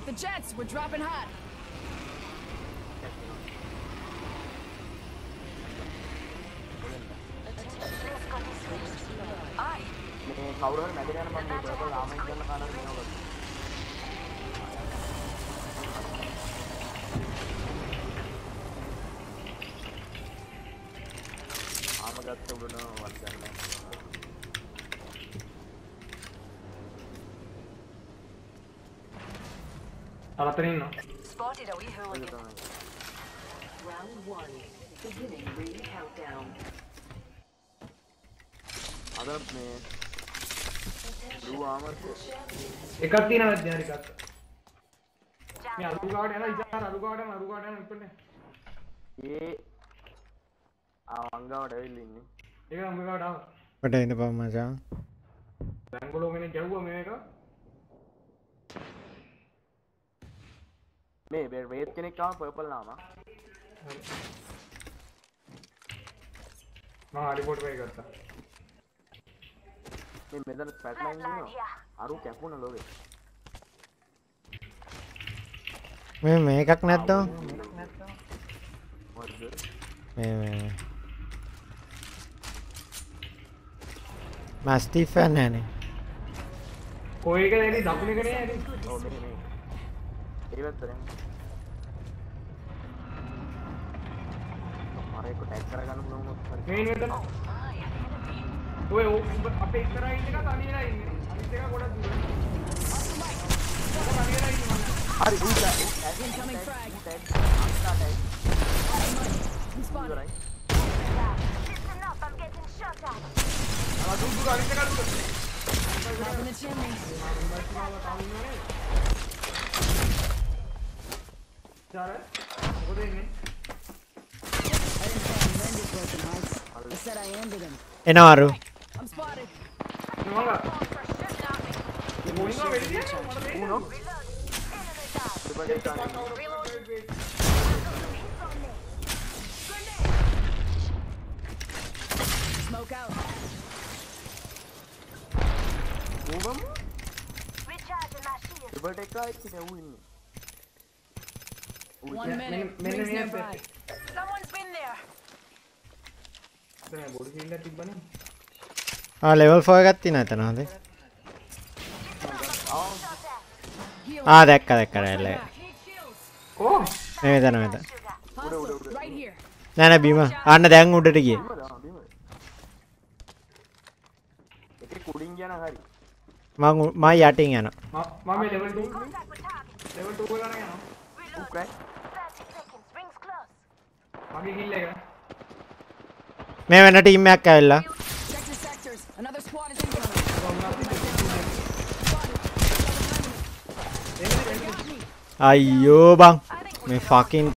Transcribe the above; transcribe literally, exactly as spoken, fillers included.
the jets. We're dropping hot. මේ කවුරු හරි මැදට යන මම මේ පර්පල් ආමෙන් කරන කාරණා කියනවා. ආම ගත්ත උඩන වත් ගන්න. අලතරින් ඉන්නවා. Spotted a wee hooligan. Round one. Beginning ring countdown. අද මේ blue armor එකක් තියෙනවා දැන් එකක්. මේ අලු ගාඩ යනවා ඉතින් අලු ගාඩ යනවා අලු ගාඩ යනවා ඉපන්නේ. ඒ ආ අංගාවට ඇවිල්ලා ඉන්නේ. ඒක නම් ගාඩ ආවා. මට එන්න බෑ මචං. බැංගලෝ මෙනේ ගැව්වා මේක. මේ වේත් කෙනෙක් ආව පර්පල් නාම. මම රිපෝට් වෙයි ගත්තා. මේ මෙතන පැට්ලයින් ඉන්නවා. අරු කැපුණ ලෝකේ. මේ මේකක් නැද්ද? මොකද? මේ මේ මාස්ටිෆ් නැනේ. කොයි එකද එන්නේ දකුණ එක නේ එන්නේ. ඔව් මේ මේ. ඒ වැත්තරෙන්. මාරේ කොට ටැග් කරගන්න පුළුවන් මොකක්ද? මේ ඉන්නේ මෙතන. ඔය අපේ ඉස්සරහා ඉන්න එක තනියලා ඉන්නේ. අනිත් එක ගොඩක් දුර. තනියලා ඉන්නේ. හරි උඩ Incoming frag. ටැග් අන්තා tag. He spotted. right. Listen up, I'm getting shot at. ආ දුර දුර අනිත් එක දුර. Up in the chimney. චාර මොකද ඉන්නේ? I didn't say I ended broken hearts. I said I ended them. එනවා අරු. I'm spotted. මොනවා? For shooting at me. මොනවා වෙන්නේ? මට දෙන්න. උනෝ Reload. Enemy down. දෙපඩේ කාරණා. Smoke out. ඕවම Recharging my shield. දෙපඩේ එකයි ඉතින් ඌ ඉන්නේ. One minute. men- Rings men- nearby. Someone's been there. දැන් බොඩි ෆීල්ඩ් එකක් තිබ්බනේ. ආ ලෙවල් ෆෝර් එකක් තියෙනවා එතන හොඳේ. Heal. ආ දැක්ක දැක්ක රැල්ල. Need shields. ඕ මේ මෙතන මෙතන. Hostiles right here. නෑ නෑ බීම. අන්න දැන් උඩට ගියේ. බිමද? ආ බිමද? එකේ කුඩින් යන හරි. මම මම යටින් යනවා. මම මම මේ level two Contact with target. level two එක ගන්න යනවා. ඌ crack. thirty seconds. Rings close. මගේ kill එක. මේ වෙන ටීම් එකක් ඇවිල්ලා. Check your sectors. Another squad is incoming. අයියෝ බං. මේ ෆකින්